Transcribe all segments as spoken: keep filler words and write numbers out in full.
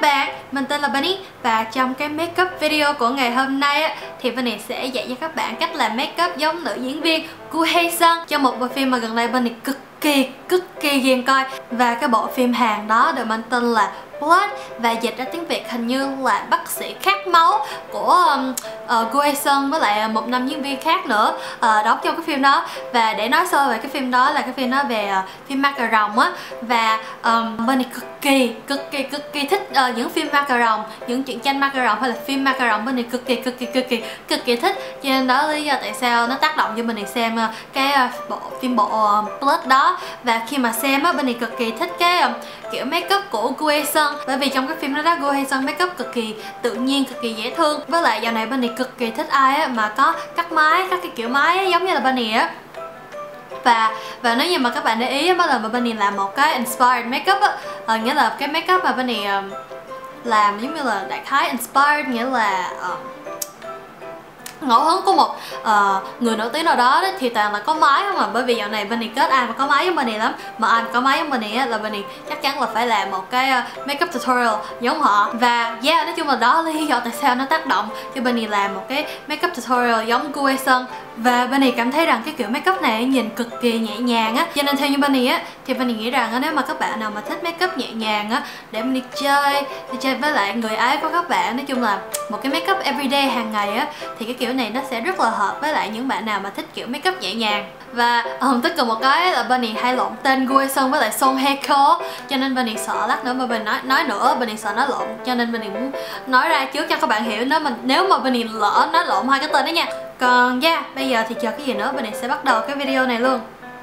bạn, mình tên là Bunny và trong cái makeup video của ngày hôm nay á, thì Bunny sẽ dạy cho các bạn cách làm makeup giống nữ diễn viên Gu Hae-sung trong một bộ phim mà gần đây Bunny cực kỳ cực kỳ ghiền coi. Và cái bộ phim Hàn đó được mang tên là Blood và dịch ra tiếng Việt hình như là Bác sĩ khát máu của um, uh, Gu Hae-sung với lại một nam diễn viên khác nữa uh, đóng trong cái phim đó. Và để nói sơ về cái phim đó là cái phim đó về uh, phim ma cà rồng á. Và um, Bunny cực kỳ cực kỳ cực kỳ thích uh, những phim ma cà rồng, những truyện tranh ma cà rồng hay là phim ma cà rồng. Bunny cực kỳ cực kỳ cực kỳ cực kỳ thích, cho nên đó lý do tại sao nó tác động cho Bunny xem uh, cái uh, bộ phim bộ uh, Blood đó. Và khi mà xem á, Bunny cực kỳ thích cái uh, kiểu makeup của Gu Hae-sung, bởi vì trong cái phim đó đó Gu Hae-sung makeup cực kỳ tự nhiên, cực kỳ dễ thương. Với lại dạo này Bunny cực kỳ thích ai á mà có cắt mái, các cái kiểu mái á, giống như là Bunny á. Và và nếu như mà các bạn để ý mỗi lần mà Bunny làm một cái inspired makeup á, uh, nghĩa là cái makeup mà Bunny uh, làm giống như là đại khái inspired, nghĩa là uh, ngẫu hứng của một uh, người nổi tiếng nào đó đấy, thì toàn là có máy không à. Bởi vì dạo này Bunny kết ai mà có máy giống Bunny lắm, mà ai mà có máy giống Bunny á là Bunny chắc chắn là phải làm một cái uh, makeup tutorial giống họ. Và yeah, nói chung là đó là lý do tại sao nó tác động cho Bunny làm một cái makeup tutorial giống Gu Hae-sung. Và Bunny cảm thấy rằng cái kiểu makeup này nhìn cực kỳ nhẹ nhàng á, cho nên theo như Bunny á thì Bunny nghĩ rằng á, nếu mà các bạn nào mà thích makeup nhẹ nhàng á để mình đi chơi đi chơi với lại người ấy của các bạn, nói chung là một cái makeup everyday hàng ngày á, thì cái kiểu này nó sẽ rất là hợp với lại những bạn nào mà thích kiểu makeup nhẹ nhàng. Và um, tất cả một cái là Bunny hay lộn tên Gu Hae-sung với lại Song Hye Kyo, cho nên Bunny sợ lát nữa mà Bunny nói nói nữa Bunny sợ nói lộn, cho nên Bunny muốn nói ra trước cho các bạn hiểu nếu mà nếu mà Bunny lỡ nói lộn hai cái tên đó nha. Còn yeah, bây giờ thì chờ cái gì nữa, Bunny sẽ bắt đầu cái video này luôn.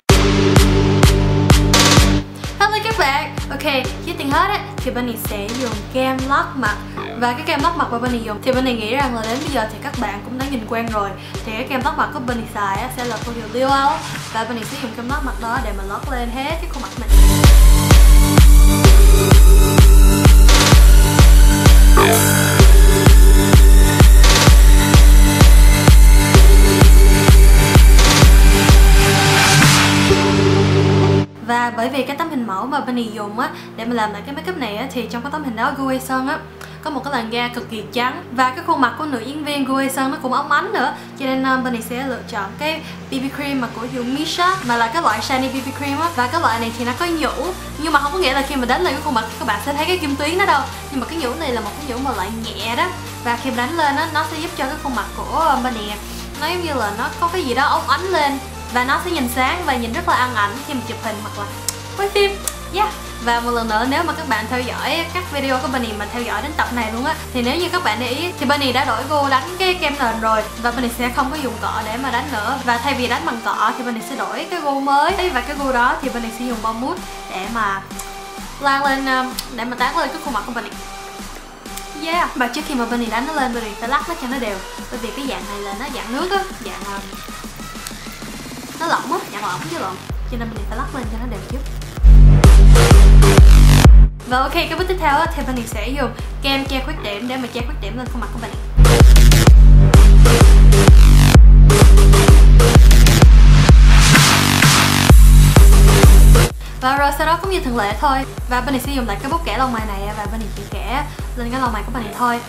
Hello các bạn. Ok, trước tiên hết á thì Bunny sẽ dùng kem lót mặt. Và cái kem lót mặt mà Bunny dùng thì Bunny nghĩ rằng là đến bây giờ thì các bạn cũng đã nhìn quen rồi. Thì cái kem lót mặt của Bunny xài á sẽ là của hiệu Liu Ao. Và Bunny sẽ dùng kem lót mặt đó để mà lót lên hết cái khuôn mặt mình. Và bởi vì cái tấm hình mẫu mà Bunny dùng á để mà làm lại cái makeup này á, thì trong cái tấm hình đó Gu Hae-sung á có một cái làn da cực kỳ trắng và cái khuôn mặt của nữ diễn viên Gu Hae-sung nó cũng óng ánh nữa, cho nên um, Bunny sẽ lựa chọn cái bê bê cream mà của hiệu Missha, mà là cái loại shiny bê bê cream á. Và cái loại này thì nó có nhũ, nhưng mà không có nghĩa là khi mà đánh lên cái khuôn mặt các bạn sẽ thấy cái kim tuyến đó đâu, nhưng mà cái nhũ này là một cái nhũ mà loại nhẹ đó. Và khi mà đánh lên á nó sẽ giúp cho cái khuôn mặt của um, Bunny nó giống như là nó có cái gì đó óng ánh lên, và nó sẽ nhìn sáng và nhìn rất là ăn ảnh khi mà chụp hình hoặc là quay phim. Yeah. Và một lần nữa, nếu mà các bạn theo dõi các video của Bunny mà theo dõi đến tập này luôn á, thì nếu như các bạn để ý thì Bunny đã đổi gu đánh cái kem nền rồi, và Bunny sẽ không có dùng cọ để mà đánh nữa. Và thay vì đánh bằng cọ thì Bunny sẽ đổi cái gu mới, và cái gu đó thì Bunny sẽ dùng bông mousse để mà lan lên, để mà tán lên cái khuôn mặt của Bunny. Yeah. Và trước khi mà Bunny đánh nó lên, Bunny phải lắc nó cho nó đều, bởi vì cái dạng này là nó dạng nước á, dạng nó lỏng á, dạng lỏng chứ lộn, cho nên Bunny phải lắc lên cho nó đều trước. Và ok, cái bước tiếp theo á, thì Bunny sẽ dùng kem che khuyết điểm để mà che khuyết điểm lên khuôn mặt của Bunny. Và rồi sau đó cũng như thường lệ thôi, và Bunny sẽ dùng lại cái bút kẻ lông mày này, và Bunny chỉ kẻ lên cái lông mày của Bunny thôi.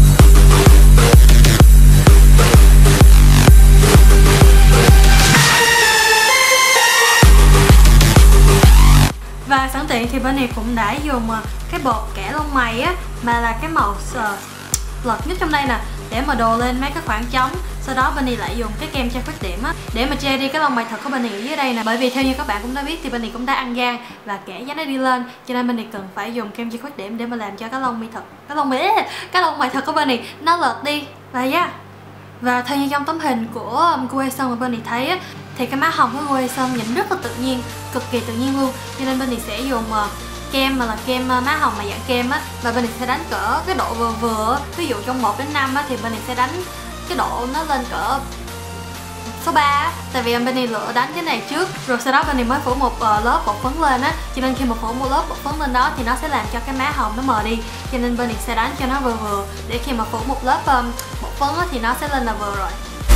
Và sẵn tiện thì Bunny cũng đã dùng cái bột kẻ lông mày á, mà là cái màu uh, lợt nhất trong đây nè, để mà đồ lên mấy cái khoảng trống. Sau đó Bunny lại dùng cái kem che khuyết điểm á để mà che đi cái lông mày thật của Bunny ở dưới đây nè. Bởi vì theo như các bạn cũng đã biết thì Bunny cũng đã ăn gan và kẻ dán nó đi lên, cho nên Bunny cần phải dùng kem che khuyết điểm để mà làm cho cái lông mi thật, cái lông mày cái lông mày thật của Bunny nó lợt đi. Và yeah. Và theo như trong tấm hình của Gu Hae-sung mà Bunny thấy á, thì cái má hồng của Gu Hae-sung nhìn rất là tự nhiên, cực kỳ tự nhiên luôn, cho nên Bunny sẽ dùng uh, kem mà là kem uh, má hồng mà dạng kem á, và Bunny sẽ đánh cỡ cái độ vừa vừa. Ví dụ trong một đến năm á thì Bunny sẽ đánh cái độ nó lên cỡ số ba á, tại vì Bunny lựa đánh cái này trước rồi sau đó Bunny mới phủ một uh, lớp bột phấn lên á, cho nên khi mà phủ một lớp bột phấn lên đó thì nó sẽ làm cho cái má hồng nó mờ đi, cho nên Bunny sẽ đánh cho nó vừa vừa, để khi mà phủ một lớp um, bột phấn á, thì nó sẽ lên là vừa rồi.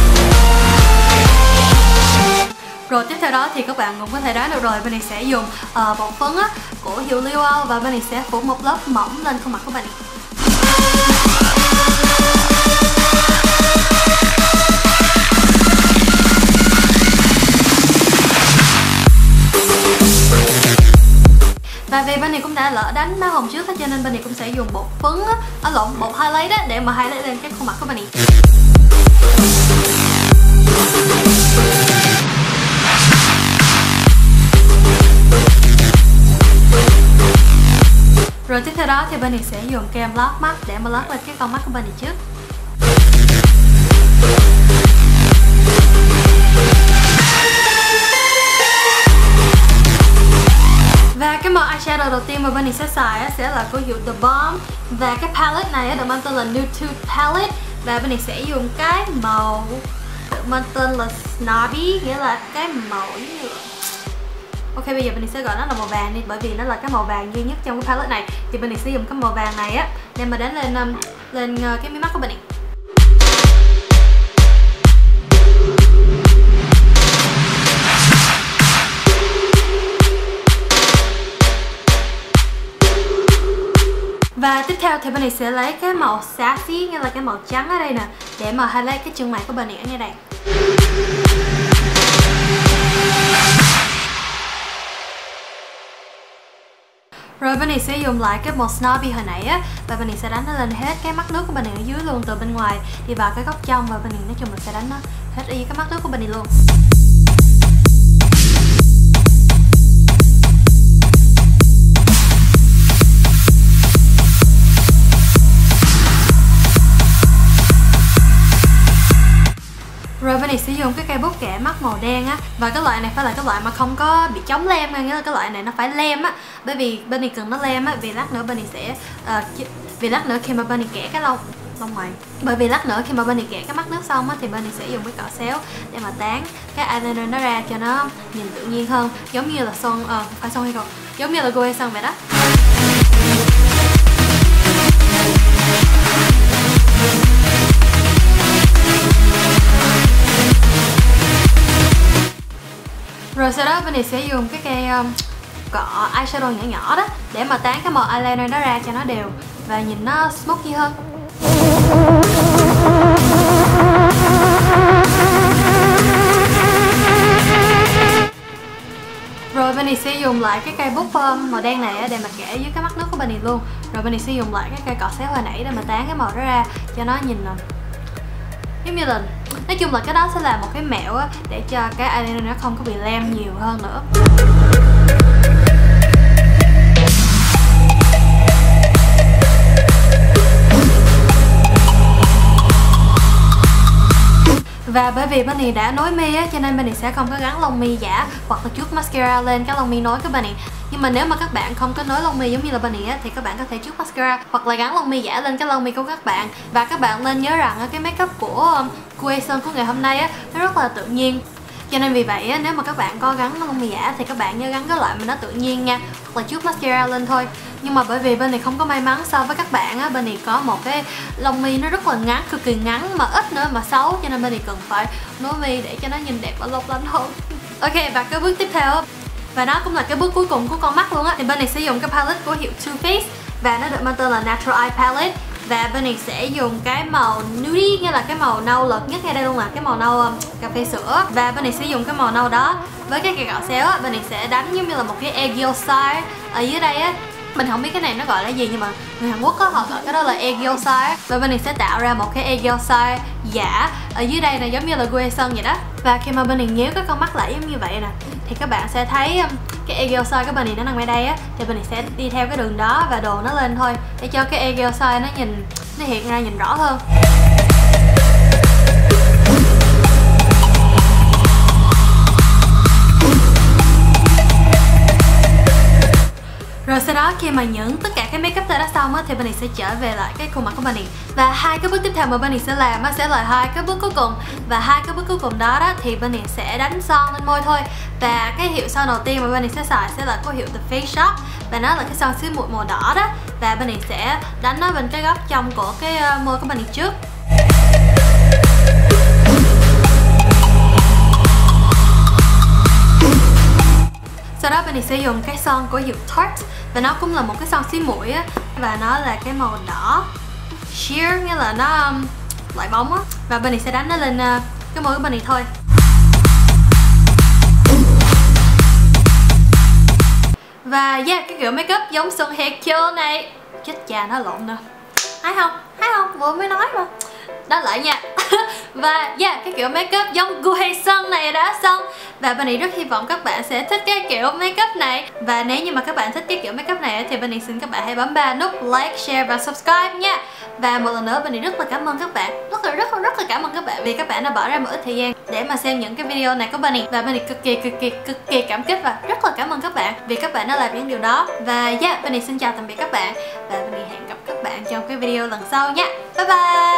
Rồi tiếp theo đó thì các bạn cũng có thể đoán được rồi, Bunny sẽ dùng uh, bột phấn á, của hiệu Liu Ao, và Bunny sẽ phủ một lớp mỏng lên khuôn mặt của Bunny. vì bên này cũng đã lỡ đánh má hồng trước á, cho nên bên này cũng sẽ dùng bột phấn á, à, lộn bột highlight á để mà highlight lên cái khuôn mặt của bên này. Rồi tiếp theo đó thì bên này sẽ dùng kem lót mắt để mà lót lên cái con mắt của bên này trước. Và cái màu eyeshadow đầu tiên mà bên này sẽ xài á, sẽ là của hiệu The Balm. Và cái palette này á, được mang tên là Nude Palette. Và bên này sẽ dùng cái màu được mang tên là Snobby, nghĩa là cái màu giống như là... Ok, bây giờ bên này sẽ gọi nó là màu vàng đi, bởi vì nó là cái màu vàng duy nhất trong cái palette này. Thì bên này sẽ dùng cái màu vàng này á để mà đánh lên um, lên uh, cái mí mắt của bên này. Và tiếp theo thì bên này sẽ lấy cái màu sassy, nghĩa là cái màu trắng ở đây nè, để mà highlight cái chân mày của bên này ở ngay đây. Rồi bên này sẽ dùng lại cái màu Snobby hồi nãy á, và bên này sẽ đánh nó lên hết cái mắt nước của bên này ở dưới luôn, từ bên ngoài đi vào cái góc trong, và bên này nói chung là sẽ đánh nó hết ở dưới cái mắt nước của bên này luôn. Rồi bên này sẽ dùng cái cây bút kẻ mắt màu đen á, và cái loại này phải là cái loại mà không có bị chống lem, nghĩa là cái loại này nó phải lem á, bởi vì bên này cần nó lem á, vì lát nữa bên này sẽ uh, vì lát nữa khi mà bên này kẻ cái lông lông mày bởi vì lát nữa khi mà bên này kẻ cái mắt nước xong á, thì bên này sẽ dùng cái cọ xéo để mà tán cái eyeliner nó ra cho nó nhìn tự nhiên hơn, giống như là son uh, phải son hay không, giống như là Gu Hye Sun vậy đó. Rồi sau đó bên này sẽ dùng cái cây um, cọ eyeshadow nhỏ nhỏ đó để mà tán cái màu eyeliner nó ra cho nó đều và nhìn nó smoky hơn. Rồi bên này sẽ dùng lại cái cây bút um, màu đen này để mà kẻ dưới cái mắt nước của bên này luôn. Rồi bên này sẽ dùng lại cái cây cọ xéo hồi nãy để mà tán cái màu đó ra cho nó nhìn um, giống như là, nói chung là cái đó sẽ là một cái mẹo á, để cho cái eyeliner nó không có bị lem nhiều hơn nữa. Và bởi vì bên này đã nối mi á, cho nên bên này sẽ không có gắn lông mi giả hoặc là chút mascara lên cái lông mi nối của bên này. Nhưng mà nếu mà các bạn không có nối lông mi giống như là bên này á, thì các bạn có thể chút mascara hoặc là gắn lông mi giả lên cái lông mi của các bạn. Và các bạn nên nhớ rằng cái make up của um, Gu Hye Sun của ngày hôm nay á, nó rất là tự nhiên. Cho nên vì vậy á, nếu mà các bạn có gắn lông mi giả thì các bạn nhớ gắn cái loại mà nó tự nhiên nha, hoặc là chút mascara lên thôi. Nhưng mà bởi vì bên này không có may mắn so với các bạn á, bên này có một cái lông mi nó rất là ngắn, cực kỳ ngắn mà ít nữa mà xấu, cho nên bên này cần phải nối mi để cho nó nhìn đẹp và lộc lánh hơn. Ok, và cái bước tiếp theo và đó cũng là cái bước cuối cùng của con mắt luôn á, thì bên này sẽ dùng cái palette của hiệu Too Faced và nó được mang tên là Natural Eye Palette. Và bên này sẽ dùng cái màu nude, nghĩa là cái màu nâu lợt nhất ngay đây luôn, là cái màu nâu um, cà phê sữa. Và bên này sẽ dùng cái màu nâu đó với cái cây gạo xéo á, bên này sẽ đánh giống như là một cái aegyo ở dưới đây á. Mình không biết cái này nó gọi là gì, nhưng mà người Hàn Quốc á, họ gọi cái đó là aegyo. Và bên này sẽ tạo ra một cái aegyo giả ở dưới đây là giống như là Gu Hye Sun vậy đó. Và khi mà bên này nhéo cái con mắt lại giống như vậy nè, thì các bạn sẽ thấy um, cái aegyo cái bên này nó nằm ngay đây á, thì bên này sẽ đi theo cái đường đó và đồ nó lên thôi để cho cái aegyo nó nhìn nó hiện ra nhìn rõ hơn. Rồi sau đó khi mà những tất cả cái makeup đã xong á, thì bên này sẽ trở về lại cái khuôn mặt của bên này. Và hai cái bước tiếp theo mà bên này sẽ làm á, sẽ là hai cái bước cuối cùng. Và hai cái bước cuối cùng đó đó thì bên này sẽ đánh son lên môi thôi. Và cái hiệu son đầu tiên mà bên này sẽ xài sẽ là của hiệu The Face Shop, và nó là cái son xứ muội màu đỏ đó. Và bên này sẽ đánh nó bên cái góc trong của cái môi của bên này trước. Sau đó bên này sẽ dùng cái son của hiệu Tarte, và nó cũng là một cái son xí muội á, và nó là cái màu đỏ sheer, nghĩa là nó um, loại bóng á. Và bên này sẽ đánh nó lên uh, cái môi của bên này thôi. Và yeah, cái kiểu make up giống Song Hye Kyo này. Chết cha nó lộn nè. Hay không? Hay không? Vừa mới nói mà. Đó lại nha. Và yeah, cái kiểu make up giống Gu Hae Sung này đã xong. Và Bunny rất hy vọng các bạn sẽ thích cái kiểu make up này. Và nếu như mà các bạn thích cái kiểu make up này thì Bunny xin các bạn hãy bấm ba nút like, share và subscribe nha. Và một lần nữa Bunny rất là cảm ơn các bạn. Rất là rất là rất là cảm ơn các bạn vì các bạn đã bỏ ra một ít thời gian để mà xem những cái video này của Bunny. Và Bunny cực kỳ cực kỳ cực kỳ cảm kích và rất là cảm ơn các bạn vì các bạn đã làm những điều đó. Và yeah, Bunny xin chào tạm biệt các bạn. Và Bunny hẹn gặp các bạn trong cái video lần sau nha. Bye bye.